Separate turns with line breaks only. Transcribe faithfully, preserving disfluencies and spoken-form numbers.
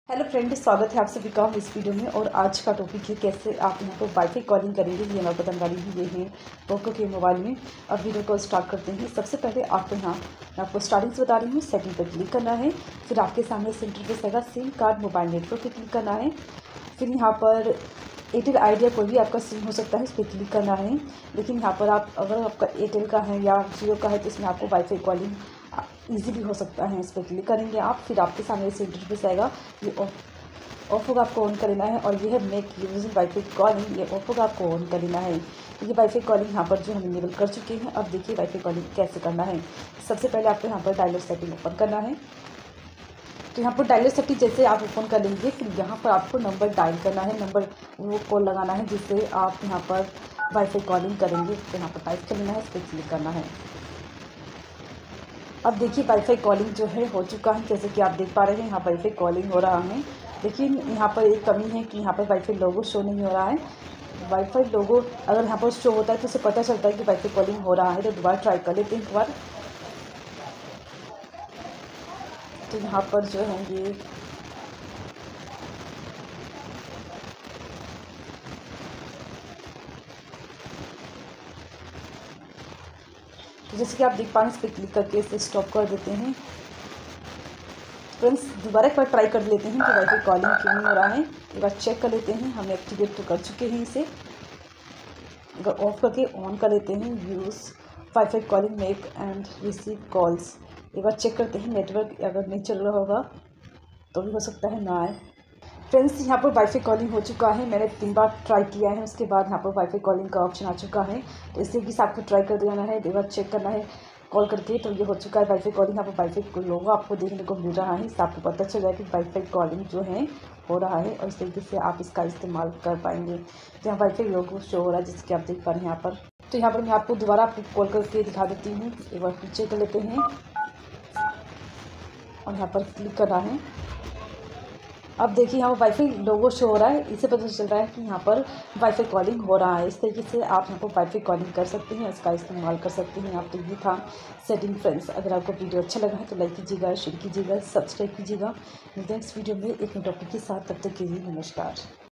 Hello friend, स्वागत है आप सभी का इस वीडियो में। और आज का टॉपिक है कैसे आप यहाँ पर वाईफाई कॉलिंग करेंगे। ये मैं बताने वाली हूँ, ये है पोको के मोबाइल में। अब वीडियो को स्टार्ट करते हैं। सबसे पहले आपको यहाँ मैं आपको स्टार्टिंग से बता रही हूँ, सेटिंग पर क्लिक करना है। फिर आपके सामने सेंटर पे आएगा सिम कार्ड मोबाइल नेटवर्क पर क्लिक करना है। फिर यहाँ पर एयरटेल आइडिया कोई भी आपका सिम हो सकता है, इस पर क्लिक करना है। लेकिन यहाँ पर आप अगर आपका एयरटेल का है या जियो का है तो इसमें आपको वाईफाई कॉलिंग ईजिली हो सकता है। इस पर क्लिक करेंगे आप, फिर आपके सामने सेंटर पे आएगा, ये ऑफ ऑफ होगा, आपको ऑन कर लेना है। और ये है मेक यूजिंग वाईफाई कॉलिंग, ये ऑफ होगा, आपको ऑन कर लेना है। ये वाईफाई कॉलिंग यहाँ पर जो हम इनेबल कर चुके हैं। अब देखिए वाईफाई कॉलिंग कैसे करना है। सबसे पहले आपको यहाँ पर डायलर सेटिंग ओपन करना है। तो यहाँ पर डायलर सेटिंग जैसे आप ओपन कर लेंगे, फिर यहाँ पर आपको नंबर डायल करना है, नंबर वो कॉल लगाना है जिससे आप यहाँ पर वाईफाई कॉलिंग करेंगे। तो यहाँ पर टाइप कर लेना है, इस पर क्लिक करना है। अब देखिए वाईफाई कॉलिंग जो है हो चुका है, जैसे कि आप देख पा रहे हैं यहाँ वाईफाई कॉलिंग हो रहा है। लेकिन यहाँ पर एक कमी है कि यहाँ पर वाईफाई लोगो शो नहीं हो रहा है। वाईफाई लोगो अगर यहाँ पर शो होता है तो उसे पता चलता है कि वाईफाई कॉलिंग हो रहा है। तो दोबारा ट्राई कर लेते हैं एक बार। तो यहाँ पर जो है ये तो जैसे कि आप देख पा रहे हैं, इस पर क्लिक करके इसे स्टॉप कर देते हैं। फ्रेंड्स दोबारा एक बार ट्राई कर लेते हैं कि वाईफाई कॉलिंग क्यों नहीं हो रहा है। एक बार चेक कर लेते हैं। हम एक्टिवेट तो कर चुके हैं इसे। अगर ऑफ करके ऑन कर लेते हैं, use wifi calling make and receive calls. एक बार चेक करते हैं, नेटवर्क अगर नहीं चल रहा होगा तो भी हो सकता है ना आए। फ्रेंड्स यहाँ पर वाईफाई कॉलिंग हो चुका है, मैंने तीन बार ट्राई किया है। उसके बाद यहाँ पर वाईफाई कॉलिंग का ऑप्शन आ चुका है। तो इससे कि आपको ट्राई कर देना है, एक बार चेक करना है कॉल करके। तो ये हो चुका है वाईफाई कॉलिंग। यहाँ पर वाईफाई लोगो आपको देखने को मिल रहा है, इससे आपको पता चल जाएगा कि वाईफाई कॉलिंग जो है हो रहा है और इस तरीके से आप इसका इस्तेमाल कर पाएंगे। तो यहाँ वाईफाई लोगो शो हो रहा है, जिसके आप देख पा रहे हैं यहाँ पर। तो यहाँ पर मैं आपको दोबारा आपको कॉल करके दिखा देती हूँ। एक बार पीछे कर लेते हैं और यहाँ पर क्लिक करना है। अब देखिए यहाँ पर वाईफाई लोगो शो हो रहा है, इससे पता चल रहा है कि यहाँ पर वाईफाई कॉलिंग हो रहा है। इस तरीके से आप यहाँ पर वाईफाई कॉलिंग कर सकते हैं, इसका इस्तेमाल कर सकते हैं आप। तो ये था सेटिंग फ्रेंड्स। अगर आपको वीडियो अच्छा लगा है तो लाइक कीजिएगा, शेयर कीजिएगा, सब्सक्राइब कीजिएगा। नेक्स्ट वीडियो में एक नए टॉपिक के साथ, तब तक के लिए नमस्कार।